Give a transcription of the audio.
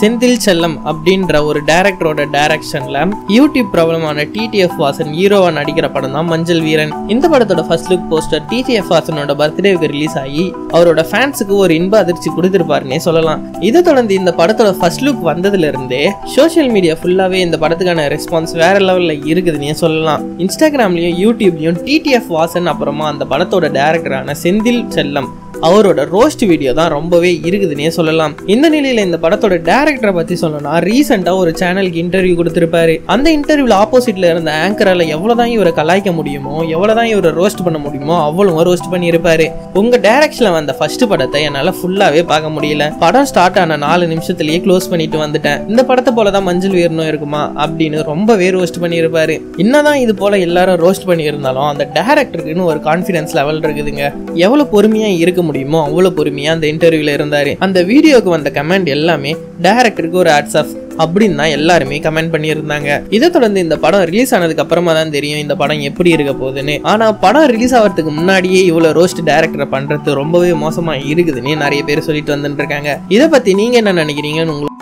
செந்தில் செல்லம் அப்படின்ற ஒரு டைரக்டரோட டைரக்ஷன்ல யூடியூப் பிரபலமான டிடிஎஃப் வாசன் ஹீரோவா நடிக்கிற படம் தான் மஞ்சள் வீரன். இந்த படத்தோட ஃபர்ஸ்ட் லுக் போஸ்டர் டிடிஎஃப் வாசனோட பர்த்டேவுக்கு ரிலீஸ் ஆகி அவரோட ஃபேன்ஸுக்கு ஒரு இன்ப அதிர்ச்சி கொடுத்திருப்பாருன்னே சொல்லலாம். இதை தொடர்ந்து இந்த படத்தோட ஃபர்ஸ்ட் லுக் வந்ததுல இருந்தே சோசியல் மீடியா ஃபுல்லாவே இந்த படத்துக்கான ரெஸ்பான்ஸ் வேற லெவல்ல இருக்குதுன்னே சொல்லலாம். இன்ஸ்டாகிராம்லயும் யூடியூப்லயும் டிடிஎஃப் வாசன் அப்புறமா அந்த படத்தோட டைரக்டரான செந்தில் செல்லம் அவரோட ரோஸ்ட் வீடியோ தான் ரொம்பவே இருக்குதுன்னே சொல்லலாம். இந்த நிலையில இந்த படத்தோட டைரக்டரை பத்தி சொல்லணும்னா ரீசெண்டா ஒரு சேனலுக்கு இன்டர்வியூ கொடுத்திருப்பாரு. அந்த இன்டர்வியூல ஆப்போசிட்ல இருந்த ஆங்கரால எவ்வளவுதான் இவரை கலாய்க்க முடியுமோ எவ்வளவுதான் இவரை ரோஸ்ட் பண்ண முடியுமோ அவ்வளவு ரோஸ்ட் பண்ணியிருப்பாரு. உங்க டைரக்ஷன்ல வந்த ஃபர்ஸ்ட் படத்தை என்னால ஃபுல்லாவே பார்க்க முடியல. படம் ஸ்டார்ட் ஆன 4 நிமிஷத்துலயே க்ளோஸ் பண்ணிட்டு வந்துட்டேன். இந்த படத்தை போலதான் மஞ்சள் வீரனும் இருக்குமா அப்படின்னு ரொம்பவே ரோஸ்ட் பண்ணியிருப்பாரு. என்னதான் இது போல எல்லாரும் ரோஸ்ட் பண்ணியிருந்தாலும் அந்த டைரக்டருக்குன்னு ஒரு கான்பிடன்ஸ் லெவல் இருக்குதுங்க. எவ்வளவு பொறுமையா இருக்க முடியுமோ அவ்வளவு பொறுமையா அந்த இன்டர்வியூல இருந்தாரு. அந்த வீடியோக்கு வந்த கமெண்ட் எல்லாமே டைரக்டருக்கு ஒரு ஹேட்ஸ் ஆஃப் அப்படின்னு தான் எல்லாருமே கமெண்ட் பண்ணியிருந்தாங்க. இதை தொடர்ந்து இந்த படம் ரிலீஸ் ஆனதுக்கு அப்புறமா தான் தெரியும் இந்த படம் எப்படி இருக்க போகுதுன்னு. ஆனா படம் ரிலீஸ் ஆகிறதுக்கு முன்னாடியே இவ்வளவு ரோஸ்ட் டைரக்டரை பண்றது ரொம்பவே மோசமா இருக்குதுன்னு நிறைய பேர் சொல்லிட்டு வந்துட்டு இருக்காங்க. இதை பத்தி நீங்க என்ன நினைக்கிறீங்கன்னு